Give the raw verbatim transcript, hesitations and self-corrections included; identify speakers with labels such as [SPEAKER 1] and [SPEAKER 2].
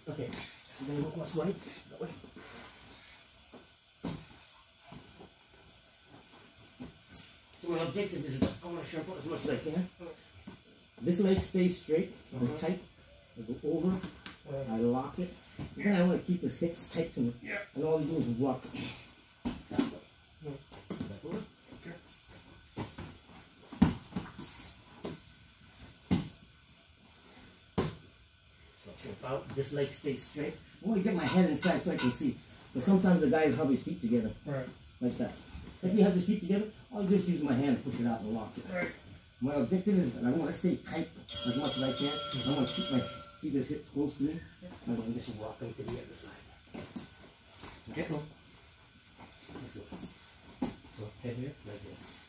[SPEAKER 1] Okay, so then look what's right. That way. So my objective is that I want to sharpen as much as I can. This leg stays straight, uh-huh. and tight. I go over, uh, I lock it. And then I want to keep his hips tight to me. Yeah. And all you do is rock. That way. Yeah. Back over. Okay. So about this leg stays straight. I want to get my head inside so I can see. But sometimes the guys have his feet together. Right. Like that. If you have his feet together, I'll just use my hand and push it out and lock it. Right. My objective is that I want to stay tight as much as I can. Mm-hmm. I want to keep my keep his hips close to me. Yeah. I'm going to just walk him to the other side. Okay? So, let's go. So, head here, right here.